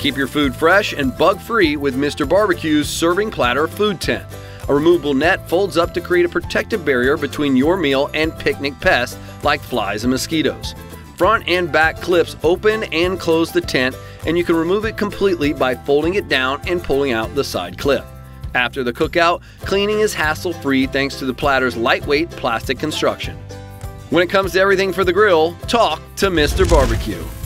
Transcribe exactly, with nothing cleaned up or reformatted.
Keep your food fresh and bug-free with Mister Barbecue's Serving Platter Food Tent. A removable net folds up to create a protective barrier between your meal and picnic pests like flies and mosquitoes. Front and back clips open and close the tent, and you can remove it completely by folding it down and pulling out the side clip. After the cookout, cleaning is hassle-free thanks to the Platter's lightweight plastic construction. When it comes to everything for the grill, talk to Mister Barbecue.